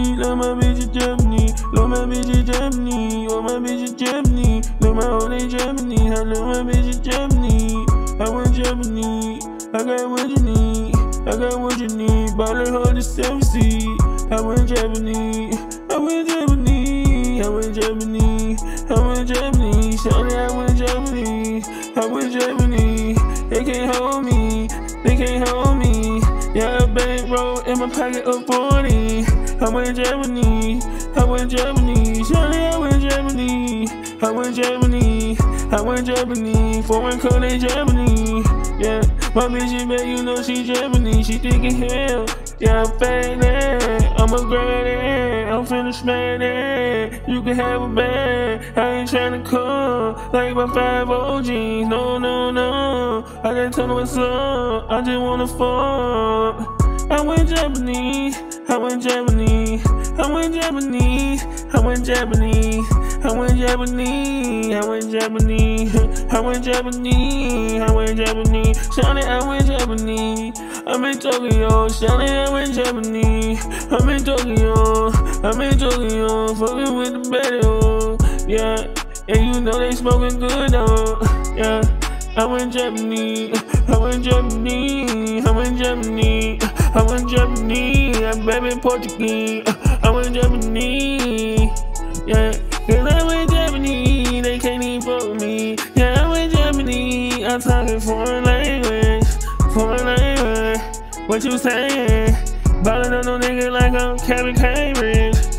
love my bitch in Germany, love my bitch in Germany, oh my bitch in Germany, love my whole day Germany, I love my bitch in Germany, I want Germany, I got what you need, I got what you need, ballin' hard to 70, I want Germany, I want Germany, I want Germany, I want Germany, shawty, I want Germany, I want Germany, they can't hold me, they can't hold me, yeah, a bankroll in my pocket of 40, I want Germany, I want Germany, shawty, I want Germany, I want Germany, I want Germany, foreign code in Germany, yeah, my bitch is bad, you know she Germany, she thinking hell, yeah, I'm faded, I'm a granny, I'm finna smash it, you can have a bag, I ain't tryna come, like my 5 OGs, no, no, no, I just tell them what's up, I just wanna fuck. I went Japanese, I went Japanese, I went Japanese, I went Japanese, I went Japanese, I went Japanese, I went Japanese, I went Japanese, shawty, I went Japanese, I'm in Tokyo, shawty, I went Japanese, I'm in Tokyo, I'm in Tokyo, fucking with the better, oh, yeah, and you know they smoking good, oh, yeah. I went Japanese, I went Japanese, I went Japanese, I went Japanese, I'm baby Portuguese, I went Japanese, yeah, cause I went Japanese, they can't even fuck with me, yeah, I went Japanese, I'm talking foreign language, what you saying, ballin' on no nigga like I'm Kevin Cambridge.